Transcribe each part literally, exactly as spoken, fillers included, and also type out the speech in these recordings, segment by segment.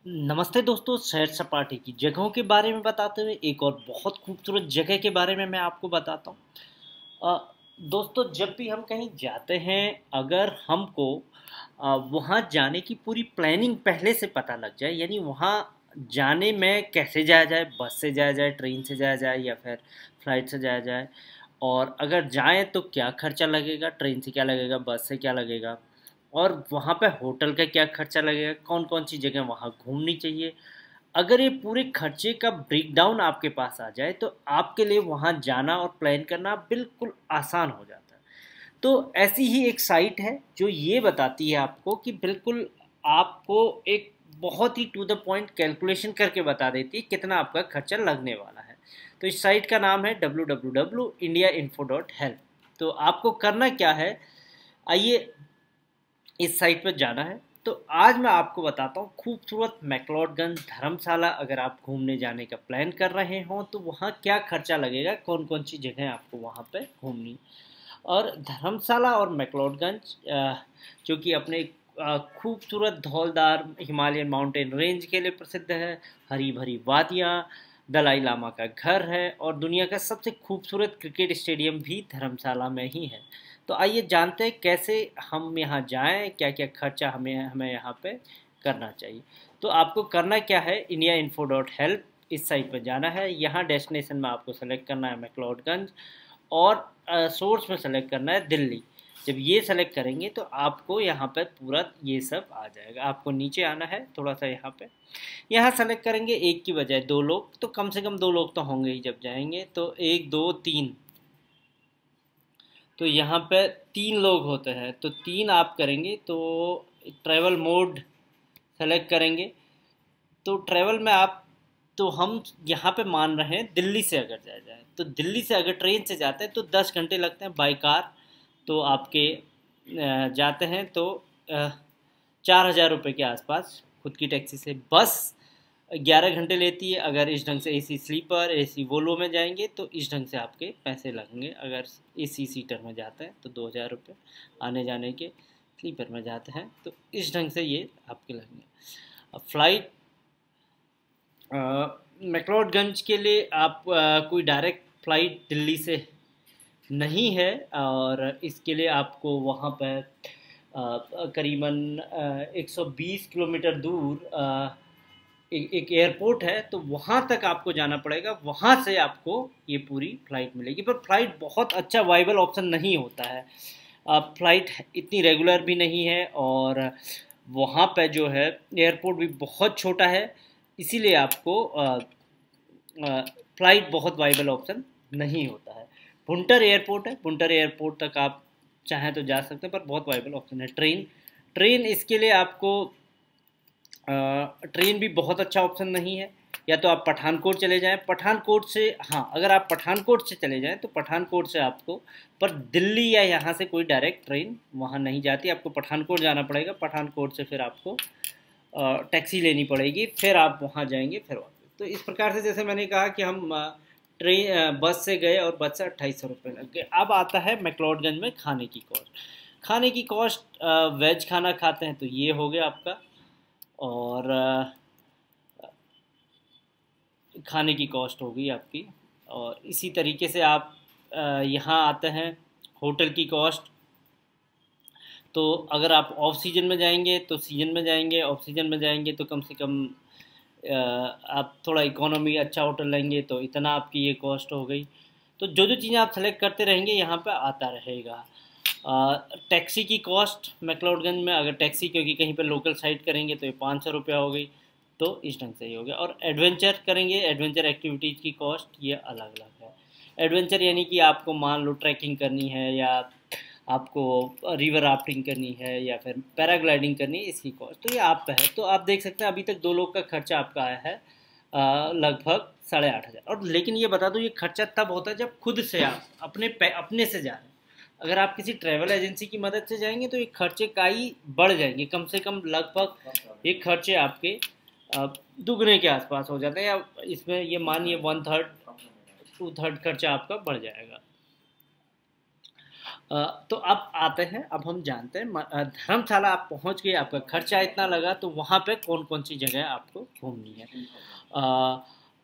नमस्ते दोस्तों, सैर सपाटे की जगहों के बारे में बताते हुए एक और बहुत खूबसूरत जगह के बारे में मैं आपको बताता हूँ। अ, दोस्तों, जब भी हम कहीं जाते हैं, अगर हमको अ, वहाँ जाने की पूरी प्लानिंग पहले से पता लग जाए, यानी वहाँ जाने में कैसे जाया जाए, बस से जाया जाए, ट्रेन से जाया जाए या फिर फ्लाइट से जाया जाए, और अगर जाएं तो क्या खर्चा लगेगा, ट्रेन से क्या लगेगा, बस से क्या लगेगा, और वहाँ पे होटल का क्या खर्चा लगेगा, कौन कौन सी जगह वहाँ घूमनी चाहिए। अगर ये पूरे खर्चे का ब्रेकडाउन आपके पास आ जाए तो आपके लिए वहाँ जाना और प्लान करना बिल्कुल आसान हो जाता है। तो ऐसी ही एक साइट है जो ये बताती है आपको कि बिल्कुल आपको एक बहुत ही टू द पॉइंट कैलकुलेशन करके बता देती है कितना आपका खर्चा लगने वाला है। तो इस साइट का नाम है W W W India info dot help. तो आपको करना क्या है, आइए इस साइट पर जाना है। तो आज मैं आपको बताता हूँ खूबसूरत मैक्लोडगंज धर्मशाला। अगर आप घूमने जाने का प्लान कर रहे हो तो वहाँ क्या खर्चा लगेगा, कौन कौन सी जगह आपको वहाँ पे घूमनी। और धर्मशाला और मैक्लोडगंज अ, जो कि अपने अ, खूबसूरत धौलदार हिमालयन माउंटेन रेंज के लिए प्रसिद्ध है, हरी भरी वादियाँ, दलाई लामा का घर है और दुनिया का सबसे खूबसूरत क्रिकेट स्टेडियम भी धर्मशाला में ही है। तो आइए जानते हैं कैसे हम यहाँ जाएं, क्या क्या खर्चा हमें हमें यहाँ पे करना चाहिए। तो आपको करना क्या है, इंडिया इन्फो डॉट हेल्प इस साइट पर जाना है। यहाँ डेस्टिनेशन में आपको सेलेक्ट करना है मैक्लोडगंज और सोर्स में सेलेक्ट करना है दिल्ली। जब ये सेलेक्ट करेंगे तो आपको यहाँ पर पूरा ये सब आ जाएगा। आपको नीचे आना है थोड़ा सा, यहाँ पे यहाँ सेलेक्ट करेंगे एक की बजाय दो लोग, तो कम से कम दो लोग तो होंगे ही जब जाएंगे। तो एक दो तीन, तो यहाँ पे तीन लोग होते हैं, तो तीन आप करेंगे तो ट्रैवल मोड सेलेक्ट करेंगे। तो ट्रैवल में आप, तो हम यहाँ पे मान रहे हैं दिल्ली से अगर जाया जाए, तो दिल्ली से अगर ट्रेन से जाते हैं तो दस घंटे लगते हैं, बाई कार तो आपके अ, जाते हैं तो चार हज़ार रुपये के आसपास खुद की टैक्सी से। बस ग्यारह घंटे लेती है, अगर इस ढंग से एसी स्लीपर एसी वोल्वो में जाएंगे तो इस ढंग से आपके पैसे लगेंगे। अगर एसी सीटर में जाते हैं तो दो हज़ार रुपये, आने जाने के स्लीपर में जाते हैं तो इस ढंग से ये आपके लगेंगे। अब फ्लाइट मैक्लोडगंज के लिए आप आ, कोई डायरेक्ट फ़्लाइट दिल्ली से नहीं है, और इसके लिए आपको वहाँ पर आ, करीबन एक सौ बीस किलोमीटर दूर आ, एक, एक एयरपोर्ट है, तो वहाँ तक आपको जाना पड़ेगा। वहाँ से आपको ये पूरी फ़्लाइट मिलेगी, पर फ्लाइट बहुत अच्छा वाइबल ऑप्शन नहीं होता है। फ़्लाइट इतनी रेगुलर भी नहीं है, और वहाँ पे जो है एयरपोर्ट भी बहुत छोटा है, इसीलिए आपको फ़्लाइट बहुत वाइबल ऑप्शन नहीं होता है। भुंटर एयरपोर्ट है, भुंटर एयरपोर्ट तक आप चाहें तो जा सकते हैं, पर बहुत वाइबल ऑप्शन है। ट्रेन ट्रेन इसके लिए आपको ट्रेन भी बहुत अच्छा ऑप्शन नहीं है। या तो आप पठानकोट चले जाएं, पठानकोट से, हाँ अगर आप पठानकोट से चले जाएं तो पठानकोट से आपको, पर दिल्ली या यहाँ से कोई डायरेक्ट ट्रेन वहाँ नहीं जाती, आपको पठानकोट जाना पड़ेगा। पठानकोट से फिर आपको टैक्सी लेनी पड़ेगी, फिर आप वहाँ जाएंगे फिर वापस। तो इस प्रकार से जैसे मैंने कहा कि हम ट्रेन बस से गए और बस से अट्ठाईस सौ रुपये लग गए। अब आता है मैक्लोडगंज में खाने की कॉस्ट। खाने की कॉस्ट, वेज खाना खाते हैं तो ये हो गया आपका, और खाने की कॉस्ट होगी आपकी। और इसी तरीके से आप यहाँ आते हैं होटल की कॉस्ट। तो अगर आप ऑफ सीजन में जाएंगे तो सीजन में जाएंगे, ऑफ सीजन में जाएंगे तो कम से कम आप थोड़ा इकोनॉमी अच्छा होटल लेंगे तो इतना आपकी ये कॉस्ट हो गई। तो जो जो चीज़ें आप सेलेक्ट करते रहेंगे यहाँ पे आता रहेगा। टैक्सी की कॉस्ट मैक्लोडगंज में, अगर टैक्सी क्योंकि कहीं पे लोकल साइड करेंगे तो ये पाँच सौ रुपया हो गई, तो इस ढंग से ही हो गया। और एडवेंचर करेंगे, एडवेंचर एक्टिविटीज़ की कॉस्ट ये अलग अलग है। एडवेंचर यानी कि आपको मान लो ट्रैकिंग करनी है, या आपको रिवर राफ्टिंग करनी है, या फिर पैराग्लाइडिंग करनी है, इसकी कॉस्ट तो ये आप पे है। तो आप देख सकते हैं अभी तक दो लोग का खर्चा आपका आया है लगभग साढ़े आठ हज़ार। और लेकिन ये बता दूँ, ये खर्चा तब होता है जब खुद से आप अपने अपने से जा रहे हैं। अगर आप किसी ट्रैवल एजेंसी की मदद से जाएंगे तो ये खर्चे का ही बढ़ जाएंगे, कम से कम लगभग ये खर्चे आपके दुगने के आसपास हो जाते हैं, या इसमें ये मानिए वन थर्ड टू थर्ड खर्चा आपका बढ़ जाएगा। अ, तो अब आते हैं, अब हम जानते हैं म- अ, धर्मशाला आप पहुंच गए, आपका खर्चा इतना लगा, तो वहाँ पे कौन कौन सी जगह आपको घूमनी है। अ,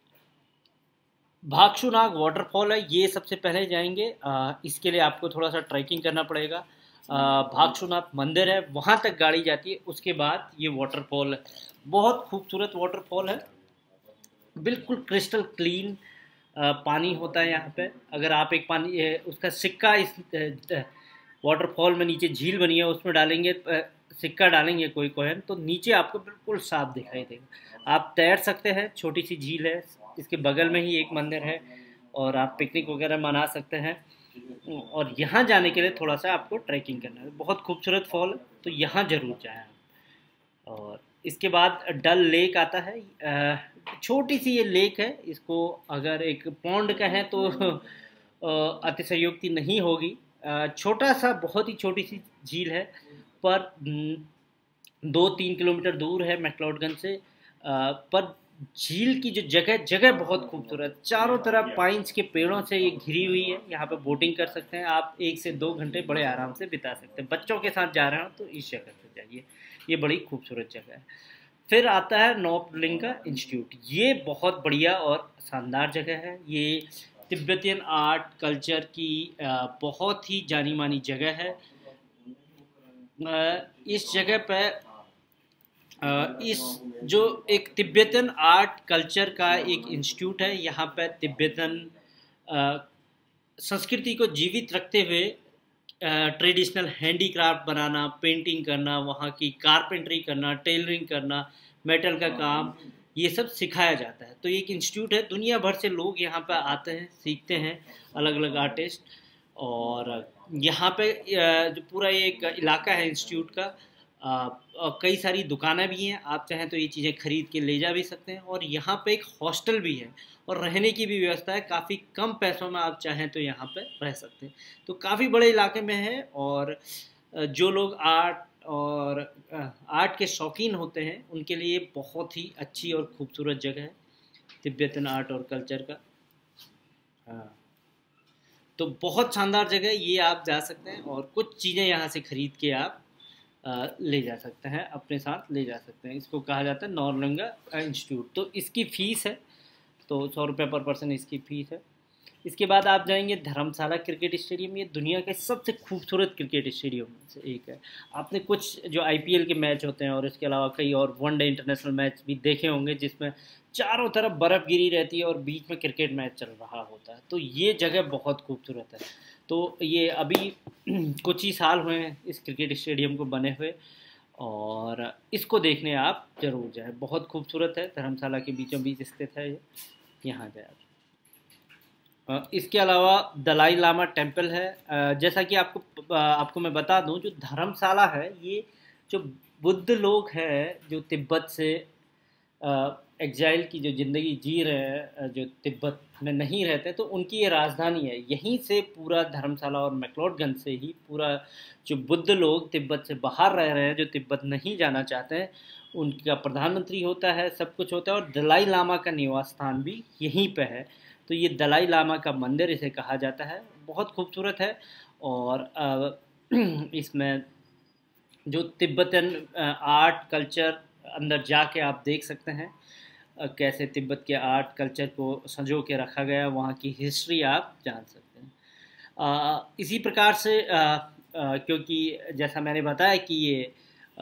भागशुनाग वाटरफॉल है, ये सबसे पहले जाएंगे। अ, इसके लिए आपको थोड़ा सा ट्रैकिंग करना पड़ेगा। अ, भागशुनाग मंदिर है, वहाँ तक गाड़ी जाती है, उसके बाद ये वाटरफॉल है। बहुत खूबसूरत वाटरफॉल है, बिल्कुल क्रिस्टल क्लीन पानी होता है यहाँ पे। अगर आप एक पानी अ, उसका सिक्का इस वाटरफॉल में, नीचे झील बनी है उसमें डालेंगे, अ, सिक्का डालेंगे कोई कोहन, तो नीचे आपको बिल्कुल साफ दिखाई देगा। आप तैर सकते हैं, छोटी सी झील है, इसके बगल में ही एक मंदिर है, और आप पिकनिक वगैरह मना सकते हैं। और यहाँ जाने के लिए थोड़ा सा आपको ट्रैकिंग करना है, बहुत खूबसूरत फॉल है, तो यहाँ ज़रूर जाएं आप। और इसके बाद डल लेक आता है। अ, छोटी सी ये लेक है, इसको अगर एक पौंड कहें तो अ, अतिशयोक्ति नहीं होगी। अ, छोटा सा, बहुत ही छोटी सी झील है, पर न, दो तीन किलोमीटर दूर है मैक्लोडगंज से। अ, पर झील की जो जगह जगह बहुत खूबसूरत, चारों तरफ पाइन्स के पेड़ों से ये घिरी हुई है। यहाँ पे बोटिंग कर सकते हैं आप, एक से दो घंटे बड़े आराम से बिता सकते हैं। बच्चों के साथ जा रहे हो तो इस जगह पे जाइए, ये बड़ी खूबसूरत जगह है। फिर आता है नॉर्थलिंगा इंस्टीट्यूट, ये बहुत बढ़िया और शानदार जगह है। ये तिब्बतियन आर्ट कल्चर की अ, बहुत ही जानी मानी जगह है। अ, इस जगह पे अ, इस जो एक तिब्बतन आर्ट कल्चर का एक इंस्टीट्यूट है, यहाँ पर तिब्बतन अ, संस्कृति को जीवित रखते हुए ट्रेडिशनल हैंडीक्राफ्ट बनाना, पेंटिंग करना, वहाँ की कारपेंटरी करना, टेलरिंग करना, मेटल का काम, ये सब सिखाया जाता है। तो एक इंस्टीट्यूट है, दुनिया भर से लोग यहाँ पर आते हैं, सीखते हैं, अलग अलग आर्टिस्ट। और यहाँ पे अ, जो पूरा ये एक इलाका है इंस्टीट्यूट का, अ, अ, कई सारी दुकानें भी हैं, आप चाहें तो ये चीज़ें खरीद के ले जा भी सकते हैं। और यहाँ पे एक हॉस्टल भी है, और रहने की भी व्यवस्था है, काफ़ी कम पैसों में आप चाहें तो यहाँ पे रह सकते हैं। तो काफ़ी बड़े इलाके में है। और अ, जो लोग आर्ट और अ, आर्ट के शौकीन होते हैं, उनके लिए बहुत ही अच्छी और खूबसूरत जगह है तिब्बतन आर्ट और कल्चर का। हाँ, तो बहुत शानदार जगह है, ये आप जा सकते हैं, और कुछ चीज़ें यहाँ से खरीद के आप अ, ले जा सकते हैं, अपने साथ ले जा सकते हैं। इसको कहा जाता है नॉर्लंगा इंस्टीट्यूट। तो इसकी फ़ीस है, तो सौ रुपये पर पर्सन इसकी फ़ीस है। इसके बाद आप जाएंगे धर्मशाला क्रिकेट स्टेडियम, ये दुनिया के सबसे खूबसूरत क्रिकेट स्टेडियम में से एक है। आपने कुछ जो आईपीएल के मैच होते हैं, और इसके अलावा कई और वनडे इंटरनेशनल मैच भी देखे होंगे, जिसमें चारों तरफ बर्फ़ गिरी रहती है और बीच में क्रिकेट मैच चल रहा होता है। तो ये जगह बहुत खूबसूरत है। तो ये अभी कुछ ही साल हुए हैं इस क्रिकेट स्टेडियम को बने हुए, और इसको देखने आप ज़रूर जाएं, बहुत खूबसूरत है, धर्मशाला के बीचों बीच स्थित है ये, यहाँ जाए। अ, इसके अलावा दलाई लामा टेम्पल है। अ, जैसा कि आपको अ, आपको मैं बता दूं, जो धर्मशाला है, ये जो बुद्ध लोग हैं जो तिब्बत से एग्जाइल की जो ज़िंदगी जी रहे हैं, अ, जो तिब्बत में नहीं रहते, तो उनकी ये राजधानी है। यहीं से पूरा धर्मशाला और मैक्लोडगंज से ही पूरा, जो बुद्ध लोग तिब्बत से बाहर रह रहे हैं, जो तिब्बत नहीं जाना चाहते हैं, उनका प्रधानमंत्री होता है, सब कुछ होता है। और दलाई लामा का निवास स्थान भी यहीं पे है। तो ये दलाई लामा का मंदिर इसे कहा जाता है, बहुत खूबसूरत है। और अ, इसमें जो तिब्बतन आर्ट कल्चर, अंदर जाके आप देख सकते हैं अ, कैसे तिब्बत के आर्ट कल्चर को संजो के रखा गया, वहाँ की हिस्ट्री आप जान सकते हैं। अ, इसी प्रकार से अ, अ, क्योंकि जैसा मैंने बताया कि ये अ,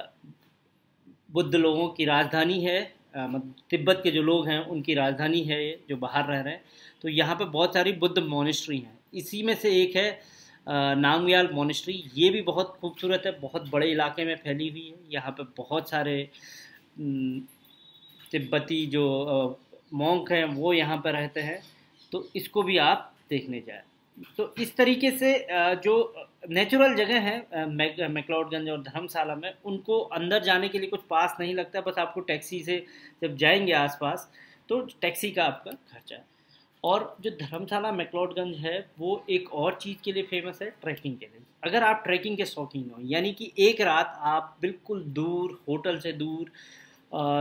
बुद्ध लोगों की राजधानी है, अ, मतलब तिब्बत के जो लोग हैं उनकी राजधानी है ये, जो बाहर रह रहे हैं। तो यहाँ पे बहुत सारी बुद्ध मोनेस्ट्री हैं, इसी में से एक है अ, नामग्याल मोनेस्ट्री। ये भी बहुत खूबसूरत है, बहुत बड़े इलाके में फैली हुई है। यहाँ पे बहुत सारे अम, तिब्बती जो मॉन्क हैं वो यहाँ पर रहते हैं, तो इसको भी आप देखने जाएं। तो इस तरीके से अ, जो नेचुरल जगह है अ, मैक मैक्लोडगंज और धर्मशाला में, उनको अंदर जाने के लिए कुछ पास नहीं लगता, बस आपको टैक्सी से जब जाएंगे आसपास, तो टैक्सी का आपका खर्चा है। और जो धर्मशाला मैक्लोडगंज है, वो एक और चीज़ के लिए फेमस है, ट्रैकिंग के लिए। अगर आप ट्रैकिंग के शौकीन हो, यानी कि एक रात आप बिल्कुल दूर, होटल से दूर,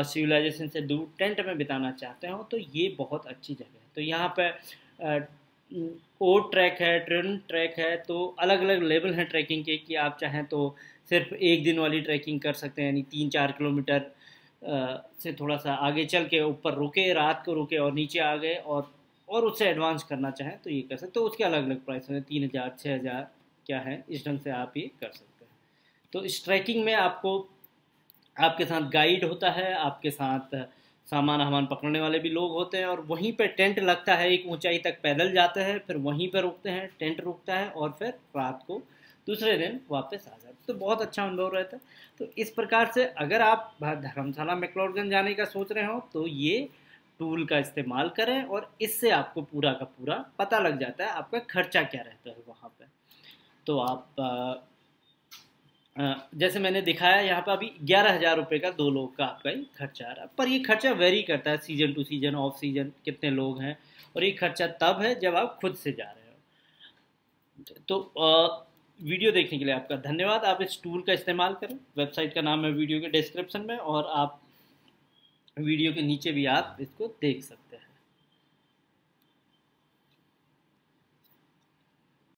सिविलाइजेशन से दूर टेंट में बिताना चाहते हो, तो ये बहुत अच्छी जगह है। तो यहाँ पे ओट ट्रैक है, ट्रेन ट्रैक है, तो अलग अलग लेवल हैं ट्रैकिंग के कि आप चाहें तो सिर्फ एक दिन वाली ट्रैकिंग कर सकते हैं, यानी तीन चार किलोमीटर अ, से थोड़ा सा आगे चल के ऊपर रुके, रात को रुके और नीचे आ गए, और और उससे एडवांस करना चाहें तो ये कर सकते, तो उसके अलग अलग प्राइस हैं, तीन हज़ार छः हज़ार क्या है, इस ढंग से आप ये कर सकते हैं। तो इस ट्रैकिंग में आपको, आपके साथ गाइड होता है, आपके साथ सामान सामान पकड़ने वाले भी लोग होते हैं, और वहीं पे टेंट लगता है, एक ऊंचाई तक पैदल जाते हैं, फिर वहीं पर रुकते हैं, टेंट रुकता है, और फिर रात को दूसरे दिन वापस आ जाते हैं। तो बहुत अच्छा अनुभव रहता है। तो इस प्रकार से अगर आप धर्मशाला मैक्लोडगंज जाने का सोच रहे हो तो ये टूल का इस्तेमाल करें, और इससे आपको पूरा का पूरा पता लग जाता है आपका खर्चा क्या रहता है वहाँ पे। तो आप आ, आ, जैसे मैंने दिखाया यहाँ पे अभी ग्यारह हज़ार रुपये का दो लोग का आपका ही खर्चा आ रहा है, पर ये खर्चा वेरी करता है season to season, off season कितने लोग हैं, और ये खर्चा तब है जब आप खुद से जा रहे हो। तो आ, वीडियो देखने के लिए आपका धन्यवाद। आप इस टूल का इस्तेमाल करें, वेबसाइट का नाम है वीडियो के डिस्क्रिप्शन में, और आप वीडियो के नीचे भी आप इसको देख सकते हैं।